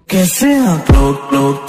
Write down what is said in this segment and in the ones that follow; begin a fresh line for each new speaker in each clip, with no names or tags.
कैसे आप लोग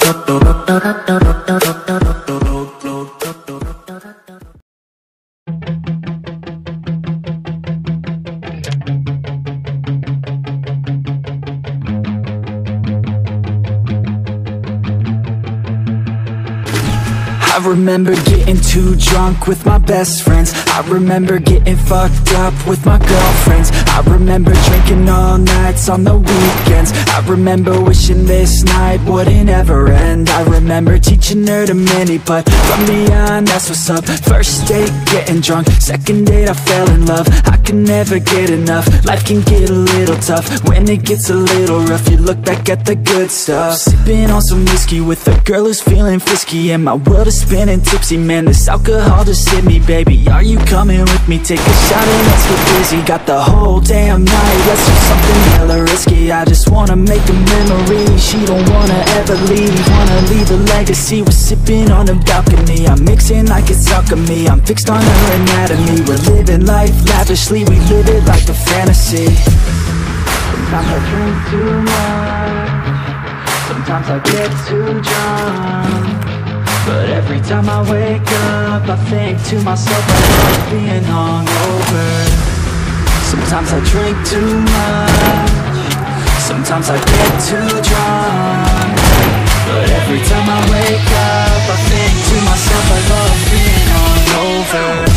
I remember getting too drunk with my best friends. I remember getting fucked up with my girlfriends. I remember drinking all nights on the weekends. I remember wishing this night wouldn't ever end. I remember teaching her to mini putt from beyond, that's what's up. First date, getting drunk. Second date, I fell in love. I can never get enough. Life can get a little tough when it gets a little rough. You look back at the good stuff. Sipping on some whiskey with a girl who's feeling frisky, and my world is spinning tipsy. Man, this alcohol just hit me, baby. Are you coming with me? Take a shot and let's get busy. Got the whole damn night, let's do something hella risky. I just wanna make a memory. She don't wanna ever leave, wanna leave a legacy. We're sipping on a balcony. I'm mixing like it's alchemy. I'm fixed on her anatomy. We're living life lavishly. We live it like a fantasy. Sometimes I drink too much. Sometimes I get too drunk. But every time I wake up, I think to myself I love being hungover. Sometimes I drink too much. Sometimes I get too drunk. But every time I wake up, I think to myself I love being hungover.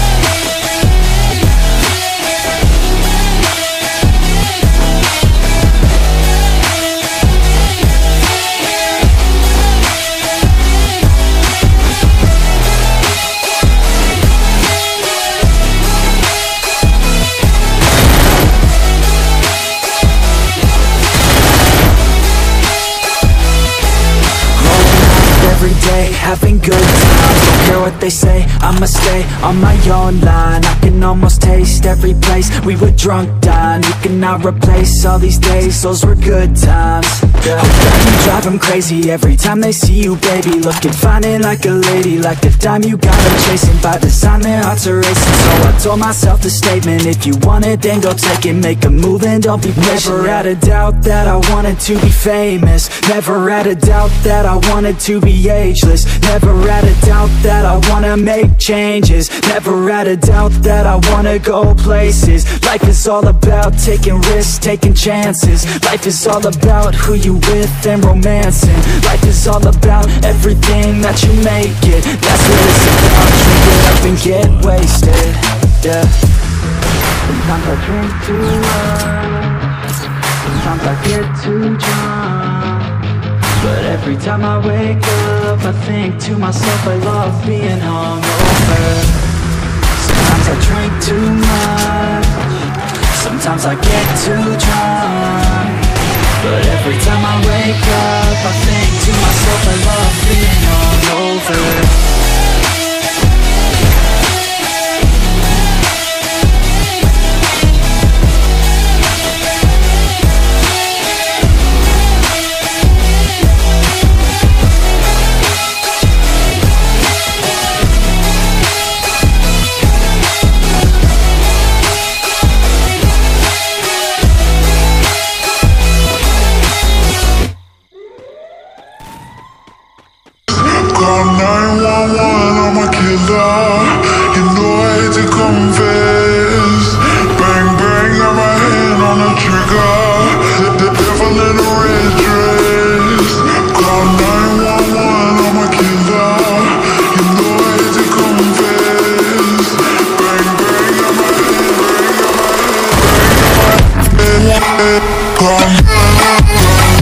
Every day, having good times. Don't care what they say, I'ma stay on my own line. I can almost taste every place we were drunk down. You cannot replace all these days, those were good times. Yeah. You drive them crazy every time they see you, baby. Looking fine and like a lady, like the dime you got them chasing. By design their hearts are racing, so I told myself the statement: if you want it, then go take it. Make a move and don't be patient. Never had a doubt that I wanted to be famous. Never had a doubt that I wanted to be ageless. Never had a doubt that I wanna make changes. Never had a doubt that I wanna go places. Life is all about taking risks, taking chances. Life is all about who you with and romancing. Life is all about everything that you make it. That's what it's about. Drink it up and get wasted. Yeah. Sometimes I drink too much. Sometimes I get too drunk. But every time I wake up, I think to myself I love being hungover. Sometimes I drink too much. Sometimes I get too drunk. But every time I wake up, I think to myself I love being hungover.
Call 911, I'm a killer. You know I hate to confess. Bang, bang, got my hand on the trigger. The devil in a red dress. Call 911, I'm a killer. You know I hate to confess. Bang, bang, got my hand, bang, got my hand. Call 911.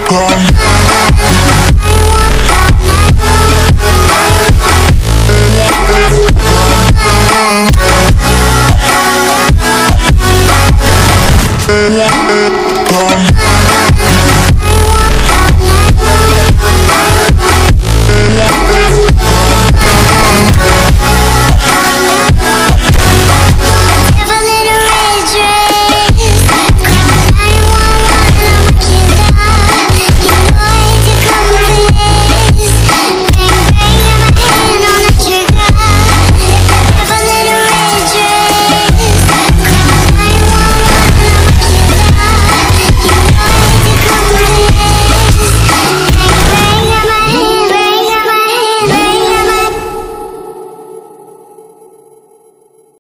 Come